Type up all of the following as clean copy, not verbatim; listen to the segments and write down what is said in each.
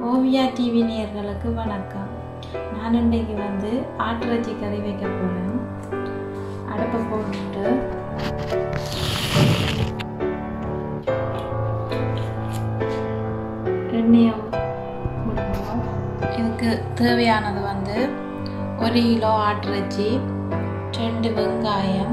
Oviya TV நேயர்களுக்கு வணக்கம். நான் இன்றைக்கு ஆட்டிறைச்சி கறி வைக்க போகிறேன். அடுப்பை போட்டு எண்ணெயை விடுவோம். இதுக்கு தேவையானது 1 கிலோ ஆட்டிறைச்சி, 2 வெங்காயம்,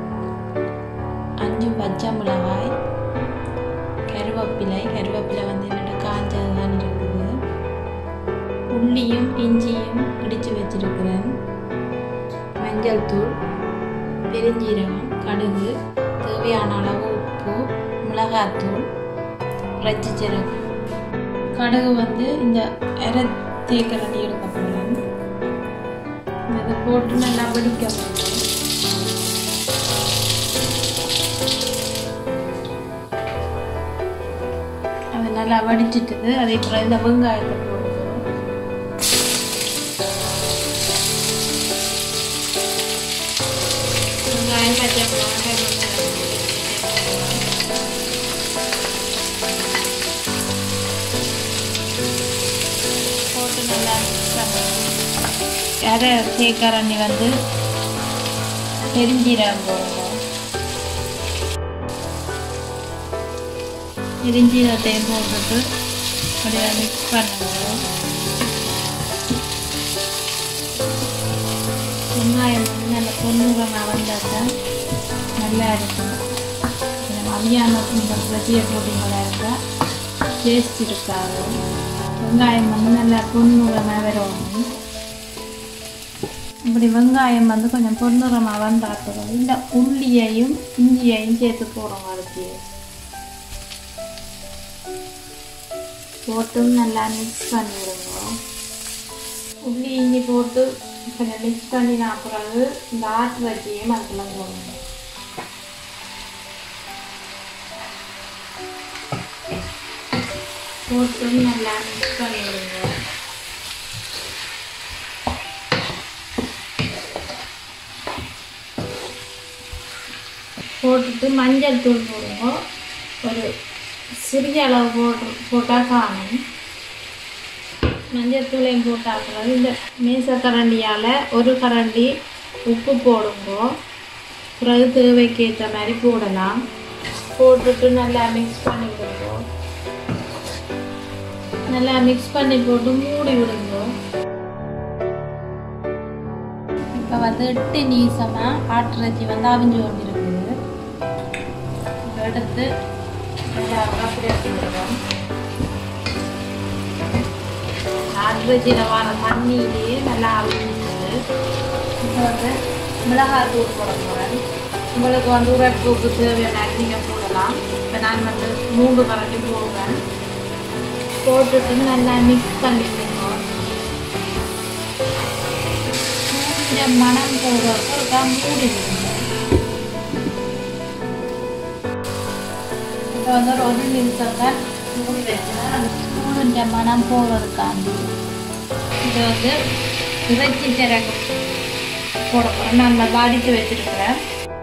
5 பச்சை மிளகாய், கருவேப்பிலை என்னோட காஞ்சதான் இருக்குது, உள்ளியும் இஞ்சியும் இடித்து வச்சிருக்கிறேன், மஞ்சள் தூள், பெருஞ்சீரகம், கடுகு, தேவையான அளவு உப்பு, மிளகாத்தூள், இறைச்சி சீரகம். கடுகு இந்த அரை தேக்கரண்டி எடுக்க போகிறேன். இதை போட்டு நல்லா வடிக்க போகிறேன். அது நல்லா வடிச்சிட்டு அதே போல இந்த வெங்காயத்தை போடுவோம். வெங்காயம் பச்சை மிளகாய் போட்டு நல்லா அரை தேக்கரண்டி பெருஞ்சீரகம் போடுவோம். பெருஞ்சீரகத்தையும் போட்டுட்டு அப்படியே மிக்ஸ் பண்ணுவோம். வெங்காயம் நல்ல பொன்னிறமாக வந்தால் தான் நல்லா இருக்கும். மதியானம் இந்த பிரதியை போட்டிங்களா இருந்தால் டேஸ்ட் இருக்காது. வெங்காயம் நல்லா பொன்னிறமாக வரும். இப்படி வெங்காயம் கொஞ்சம் பொன்னிறமாக வந்தால் இந்த உள்ளியையும் இஞ்சியையும் சேர்த்து போடுறோம். அதுக்கு போட்டு நல்லா மிக்ஸ் பண்ணிவிடுங்க. உள்ளி இஞ்சி போட்டு கொஞ்சம் மிக்ஸ் பண்ணினா பிறகு இந்த ஆட்டிறைச்சியும் அதுக்கெல்லாம் போடுங்க. போட்டு நல்லா மிக்ஸ் பண்ணிவிடுங்க. போட்டுட்டு மஞ்சள் தூள் போடுங்க. ஒரு சிறிய அளவு போட்டால் காணும். மஞ்சள் தூளையும் போட்டால் இந்த மேசக்கரண்டியால் 1 கரண்டி உப்பு போடுங்க. பிறகு தேவைக்கு ஏற்ற மாதிரி போடலாம். போட்டுட்டு நல்லா மிக்ஸ் பண்ணி விடுங்க. நல்லா மிக்ஸ் பண்ணி போட்டு மூடி விடுங்க. இப்போ 8 நிமிஷமாக ஆட்டிறைச்சி அவிஞ்சு கொண்டிருக்குது. எடுத்து ஆட்டிறைச்சியில் வர தண்ணியிலேயே நல்லா அவிஞ்சிட்டு இப்போ மிளகாத்தூள் போட போகிறேன். உங்களுக்கு உரைப்புக்கு தேவையான நீங்கள் போடலாம். இப்போ நான் 3 கரண்டி போடுவேன். போட்டுட்டு நல்லா மிக்ஸ் பண்ணிவிடுவோம். கொஞ்சம் மனம் போடுறதுக்கு மூடி விடுங்க. இப்போ 1 நிமிஷம் தான் மூடி வச்சுன்னா கொஞ்சம் மனம் போடுறதுக்காண்டி இது இறைச்சி சீரகம் போட போகிறேன். நான் வடித்து வச்சுருக்கிறேன்.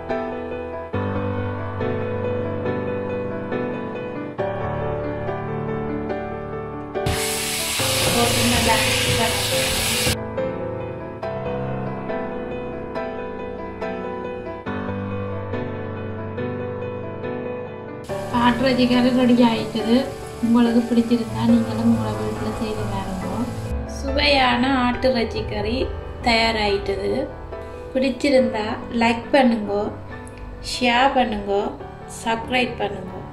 போட்டு நல்லா ஆட்டிறைச்சி கறி ரெடி ஆகிட்டது. உங்களுக்கு பிடிச்சிருந்தா நீங்களும் உங்களை வீட்டில் செய்து பாருங்க. சுவையான ஆட்டிறைச்சி கறி தயாராகிட்டது. பிடிச்சிருந்தா லைக் பண்ணுங்க, ஷேர் பண்ணுங்க, சப்ஸ்கிரைப் பண்ணுங்க.